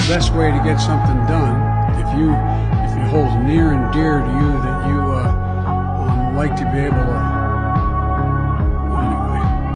best way to get something done. If it holds near and dear to you that you like to be able to